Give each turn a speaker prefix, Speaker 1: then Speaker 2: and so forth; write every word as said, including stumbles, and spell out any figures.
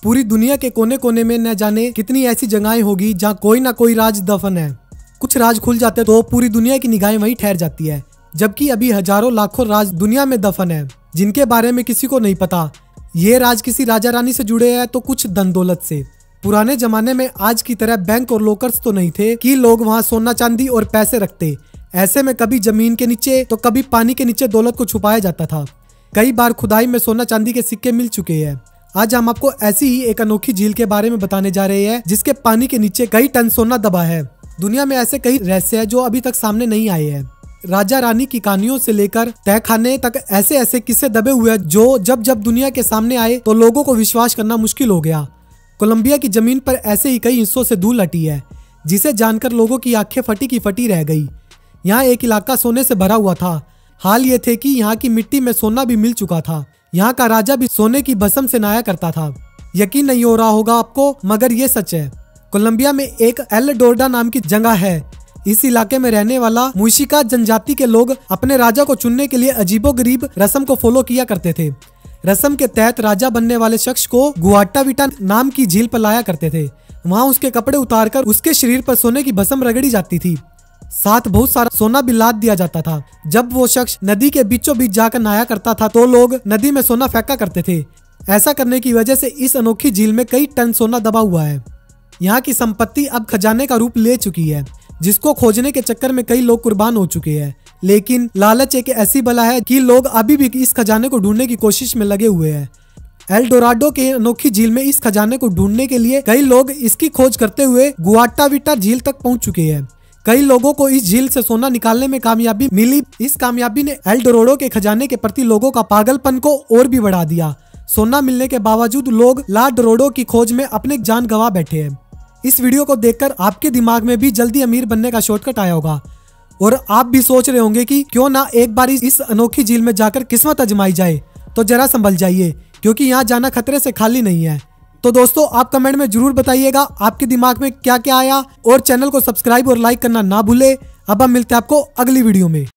Speaker 1: पूरी दुनिया के कोने कोने में न जाने कितनी ऐसी जगहें होगी जहाँ कोई ना कोई राज दफन है। कुछ राज खुल जाते तो पूरी दुनिया की निगाहें वहीं ठहर जाती है, जबकि अभी हजारों लाखों राज दुनिया में दफन है जिनके बारे में किसी को नहीं पता। ये राज किसी राजा रानी से जुड़े हैं तो कुछ धन दौलत से। पुराने जमाने में आज की तरह बैंक और लॉकर्स तो नहीं थे कि लोग वहाँ सोना चांदी और पैसे रखते। ऐसे में कभी जमीन के नीचे तो कभी पानी के नीचे दौलत को छुपाया जाता था। कई बार खुदाई में सोना चांदी के सिक्के मिल चुके हैं। आज हम आपको ऐसी ही एक अनोखी झील के बारे में बताने जा रहे हैं जिसके पानी के नीचे कई टन सोना दबा है। दुनिया में ऐसे कई रहस्य हैं जो अभी तक सामने नहीं आए हैं। राजा रानी की कहानियों से लेकर तहखाने तक ऐसे ऐसे किस्से दबे हुए हैं जो जब जब दुनिया के सामने आए तो लोगों को विश्वास करना मुश्किल हो गया। कोलंबिया की जमीन पर ऐसे ही कई हिस्सों से धूल हटी है जिसे जानकर लोगों की आंखें फटी की फटी रह गई। यहाँ एक इलाका सोने से भरा हुआ था। हाल ये थे कि यहाँ की मिट्टी में सोना भी मिल चुका था। यहाँ का राजा भी सोने की भस्म से नहाया करता था। यकीन नहीं हो रहा होगा आपको, मगर ये सच है। कोलंबिया में एक एल डोरडा नाम की जगह है। इस इलाके में रहने वाला मुशिका जनजाति के लोग अपने राजा को चुनने के लिए अजीबोगरीब रस्म को फॉलो किया करते थे। रस्म के तहत राजा बनने वाले शख्स को गुआटाविटा नाम की झील पर लाया करते थे। वहाँ उसके कपड़े उतारकर उसके शरीर पर सोने की भस्म रगड़ी जाती थी। साथ बहुत सारा सोना भी लाद दिया जाता था। जब वो शख्स नदी के बीचों बीच जाकर नहाया करता था तो लोग नदी में सोना फेंका करते थे। ऐसा करने की वजह से इस अनोखी झील में कई टन सोना दबा हुआ है। यहाँ की संपत्ति अब खजाने का रूप ले चुकी है, जिसको खोजने के चक्कर में कई लोग कुर्बान हो चुके हैं। लेकिन लालच एक ऐसी बला है कि लोग अभी भी इस खजाने को ढूंढने की कोशिश में लगे हुए हैं। एल डोराडो के अनोखी झील में इस खजाने को ढूंढने के लिए कई लोग इसकी खोज करते हुए गुआटाविटा झील तक पहुंच चुके हैं। कई लोगों को इस झील से सोना निकालने में कामयाबी मिली। इस कामयाबी ने एल डोराडो के खजाने के प्रति लोगों का पागलपन को और भी बढ़ा दिया। सोना मिलने के बावजूद लोग ला डोराडो की खोज में अपने जान गंवा बैठे हैं। इस वीडियो को देखकर आपके दिमाग में भी जल्दी अमीर बनने का शॉर्टकट आया होगा और आप भी सोच रहे होंगे कि क्यों ना एक बार इस अनोखी झील में जाकर किस्मत आजमाई जाए। तो जरा संभल जाइए, क्योंकि यहाँ जाना खतरे से खाली नहीं है। तो दोस्तों, आप कमेंट में जरूर बताइएगा आपके दिमाग में क्या क्या आया और चैनल को सब्सक्राइब और लाइक करना ना भूले। अब हम मिलते हैं आपको अगली वीडियो में।